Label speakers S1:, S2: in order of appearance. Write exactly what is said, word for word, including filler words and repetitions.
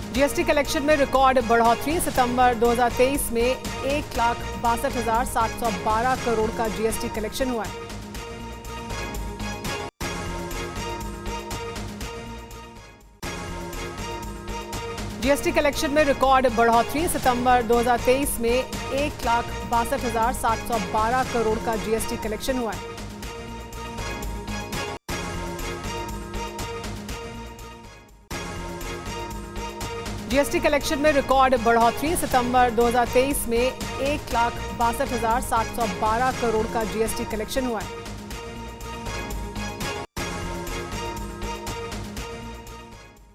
S1: GST collection में record बढ़ोतरी। सितंबर दो हज़ार तेईस में एक लाख बासठ हजार सात सौ बारह करोड़ का जीएसटी कलेक्शन हुआ है। जीएसटी कलेक्शन में रिकॉर्ड बढ़ोतरी। सितंबर दो हज़ार तेईस में एक लाख बासठ हजार सात सौ बारह करोड़ का जीएसटी कलेक्शन हुआ है। जीएसटी कलेक्शन में रिकॉर्ड बढ़ोतरी। सितंबर दो हज़ार तेईस में एक लाख बासठ हजार सात सौ बारह करोड़ का जीएसटी कलेक्शन हुआ है।